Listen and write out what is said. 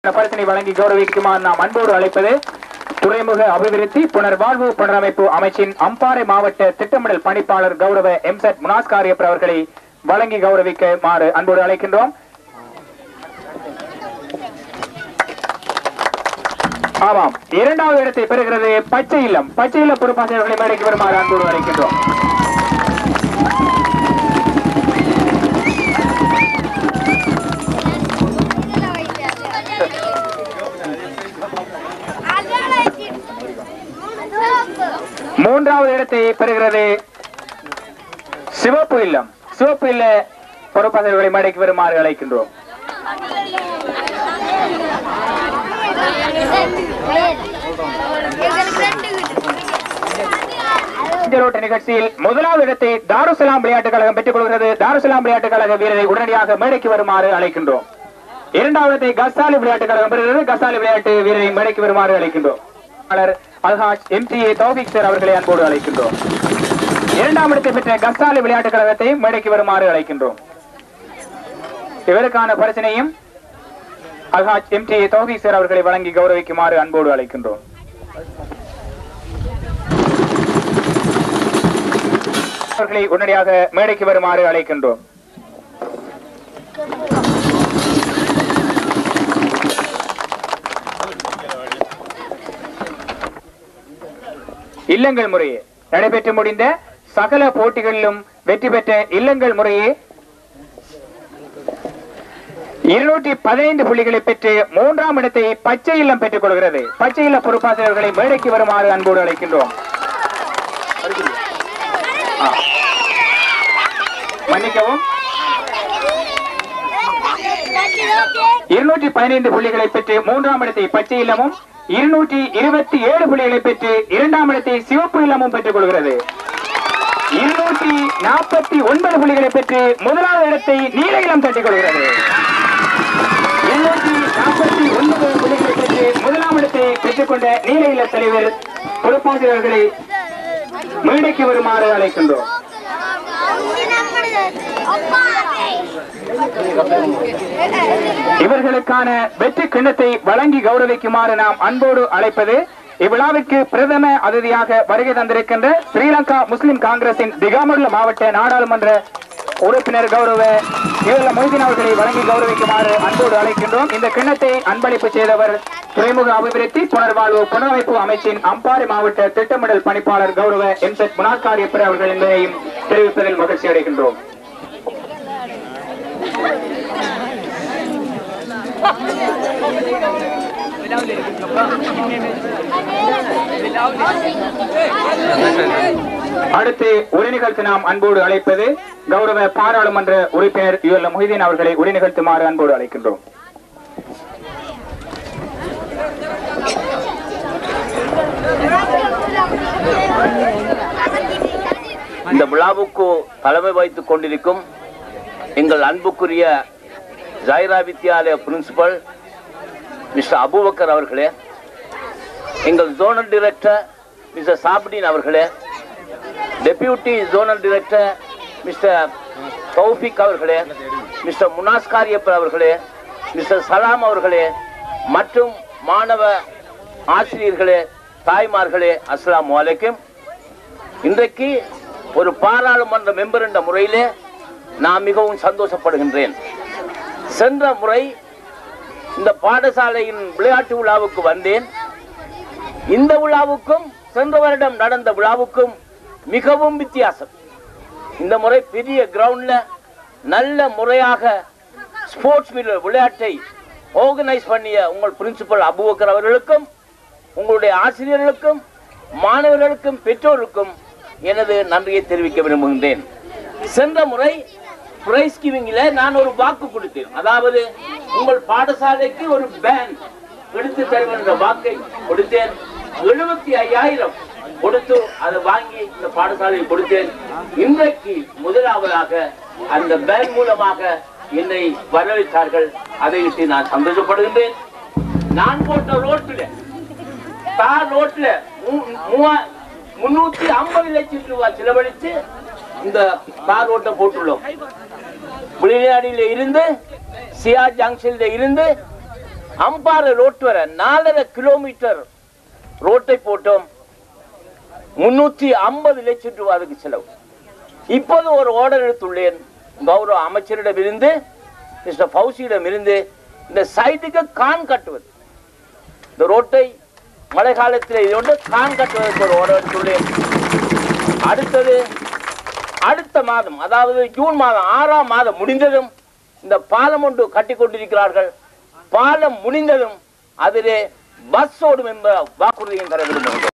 பரிசினை வழங்கி கௌரவிக்குமாறு நாம் அன்போடு அழைப்பது துறைமுக அபிவிருத்தி புனர்வாழ்வு புனரமைப்பு அமைச்சின் அம்பாறை மாவட்ட திட்டமிடல் பணிப்பாளர் கௌரவ எம்செட் முனாஸ்காரியப்பர் அவர்களை வழங்கி கௌரவிக்குமாறு அன்போடு அழைக்கின்றோம். ஆமாம், இரண்டாவது இடத்தை பெறுகிறது பச்சை இல்லம். பச்சை இல்ல பொறுப்பாளர்களை மேடைக்கு வருமாறு அன்போடு அழைக்கின்றோம். மூன்றாவது இடத்தை பெறுகிறது சிவப்பு இல்லம். சிவப்பு இல்ல பொறுப்பாளர்களை மேடைக்கு வருமாறு அழைக்கின்றோம். நிகழ்ச்சியில் முதலாவது இடத்தை தாருசலாம் விளையாட்டுக் கழகம் பெற்றுக் கொள்கிறது. தாருசலாம் விளையாட்டுக் கழக வீரரை உடனடியாக மேடைக்கு வருமாறு அழைக்கின்றோம். இரண்டாவது இடத்தை கசாலி விளையாட்டுக் கழகம் பெறுகிறது. கசாலி விளையாட்டு வீரரை மேடைக்கு வருமாறு அழைக்கின்றோம். அல்ஹாஜ் எம்டிஏ தௌஃபீக் சார் அவர்களை அன்போடு அழைக்கின்றோம். இரண்டாம் இடத்தை பெற்ற கசாலி விளையாட்டுக் கழகத்தை மேடைக்கு வருமாறு அழைக்கின்றோம். இவருக்கான பரிசனையும் அல்ஹாஜ் எம்டிஏ தௌஃபீக் சார் அவர்களை வழங்கி கௌரவிக்குமாறு அன்போடு அழைக்கின்றோம். அவர்களை உடனடியாக மேடைக்கு வருமாறு அழைக்கின்றோம். இல்லங்கள் முறையே நடைபெற்று முடிந்த சகல போட்டிகளிலும் வெற்றி பெற்ற இல்லங்கள் முறையே 215 புள்ளிகளை பெற்று மூன்றாம் இடத்தை பச்சை இல்லம் பெற்றுக் கொள்கிறது. பச்சை இல்ல பொறுப்பாளர்களை மேடைக்கு வருமாறு அன்போடு அழைக்கின்றோம். மன்னிக்கவும், 215 புள்ளிகளை பெற்று மூன்றாம் இடத்தை பச்சை இல்லமும் 227 புள்ளிகளை பெற்று இரண்டாம் இடத்தை சிவப்பு இல்லமும் பெற்றுக் கொள்கிறது. 249 புள்ளிகளை பெற்று முதலாவது இடத்தை நீல இளம் தட்டிக் கொள்கிறது. 249 புள்ளிகளை பெற்று முதலாம் இடத்தை பெற்றுக் கொண்ட நீல இள தலைவர் பொறுப்பாளர்களை மேடைக்கு வருமாறு அழைக்கின்றோம். இவர்களுக்கான வெற்றி கிண்ணத்தை வழங்கி கௌரவிக்குமாறு நாம் அன்போடு அழைப்பது இவ்விழாவிற்கு பிரதம அதிதியாக வருகை தந்திருக்கின்ற ஸ்ரீலங்கா முஸ்லிம் காங்கிரசின் திகாமுல்ல மாவட்ட நாடாளுமன்ற உறுப்பினர் கௌரவ மொய்தீன் அவர்களை வழங்கி கௌரவிக்குமாறு அன்போடு அழைக்கின்றோம். இந்த கிண்ணத்தை அன்பளிப்பு செய்தவர் துறைமுக அபிவிருத்தி புனர்வாழ்வு புனரமைப்பு அமைச்சின் அம்பாறை மாவட்ட திட்டமிடல் பணிப்பாளர் கௌரவ எம்செட் முனாஸ்காரியப்பர் அவர்கள் என்பதையும் தெரிவிப்பதில் மகிழ்ச்சி அடைகின்றோம். அடுத்து உரை நிகழ்த்து நாம் அன்போடு அழைப்பது கௌரவ பாராளுமன்ற உறுப்பினர் மொய்தீன் அவர்களை உரை நிகழ்த்துமாறு அன்போடு அழைக்கின்றோம். இந்த விழாவுக்கு தலைமை வைத்துக் கொண்டிருக்கும் எங்கள் அன்புக்குரிய ஜாயிரா வித்யாலய பிரின்சிபல் மிஸ்டர் அபூபக்கர் அவர்களே, எங்கள் ஜோனல் டைரக்டர் மிஸ்டர் சாப்டீன் அவர்களே, deputy zonal director mister Thowfeek அவர்களே, மிஸ்டர் முனாஸ்காரியப்பர் அவர்களே, மிஸ்டர் சலாம் அவர்களே மற்றும் மாணவ ஆசிரியர்களே, தாய்மார்களே, அஸ்ஸலாமு அலைக்கும். இன்றைக்கு ஒரு பாராளுமன்ற மெம்பர் என்ற முறையிலே நான் மிகவும் சந்தோஷப்படுகின்றேன். சென்ற முறை இந்த பாடசாலையின் விளையாட்டு விழாவுக்கு வந்தேன். இந்த விழாவுக்கும் சென்ற வருடம் நடந்த விழாவுக்கும் மிகவும் வித்தியாசம். இந்த முறை பெரிய கிரவுண்ட்ல நல்ல முறையாக ஸ்போர்ட்ஸ் விளையாட்டை ஆர்கனைஸ் பண்ணிய உங்கள் பிரின்சிபல் அபூபக்கர் அவர்களுக்கும் உங்களுடைய ஆசிரியர்களுக்கும் மாணவர்களுக்கும் பெற்றோருக்கும் எனது நன்றியை தெரிவிக்க விரும்புகின்றேன். சென்ற முறை பிரைஸ் கிவிங்ல நான் ஒரு வாக்கு கொடுத்தேன். அதாவது உங்கள் பாடசாலைக்கு ஒரு பேண்ட் எடுத்து தருவேன் என்ற வாக்கை கொடுத்தேன். 75,000 கொடுத்து அதை வாங்கி இந்த பாடசாலையை கொடுத்தேன். இன்றைக்கு முதலாவதாக அந்த பேண்ட் மூலமாக என்னை வரவேற்றார்கள். அதை விட்டு நான் சந்தோஷப்படுகின்றேன். நான் போட்ட ரோட்ல 350 லட்சம் ரூபாய் செலவழித்து இந்த தார் ரோட்டை போட்டுள்ளோம். புலியாடியில இருந்து சியா ஜங்ஷன்ல இருந்து அம்பாறை ரோட் வரை 4.5 கிலோமீட்டர் ரோட்டை போட்டோம். 350 லட்சம் ரூபாய் அதுக்கு செலவு. இப்போது ஒரு ஆர்டர் எடுத்துள்ளேன் கௌரவ அமைச்சரிடமிருந்து, மிஸ்டர் ஃபௌசியிடமிருந்து, இந்த சைட்டுக்கு கான் கட்டுவது, இந்த ரோட்டை மழை காலத்தில் இதோடு கான் கட்டுவதற்கு ஒரு ஆர்டர் எடுத்துள்ளேன். அடுத்தது அடுத்த மாதம், அதாவது ஜூன் மாதம் 6ஆம் மாதம் முடிந்ததும் இந்த பாலம் ஒன்று கட்டி கொண்டிருக்கிறார்கள். பாலம் முடிந்ததும் அதிலே பஸ் ஓடும் என்ற வாக்குறுதியும் தர விரும்புகிறேன்.